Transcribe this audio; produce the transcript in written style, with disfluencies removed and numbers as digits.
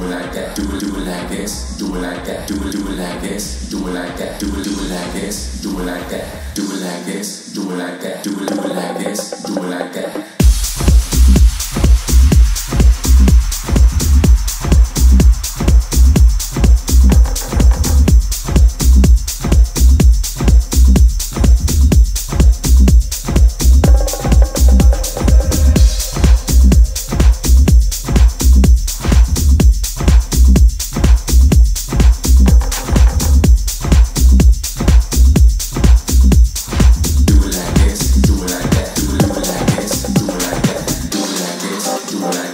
it like that, do it like this, do it like that, do it like this, do it like that, do it like this, do it like that, do it like this, do it like that, do it like this, do it like that. Do it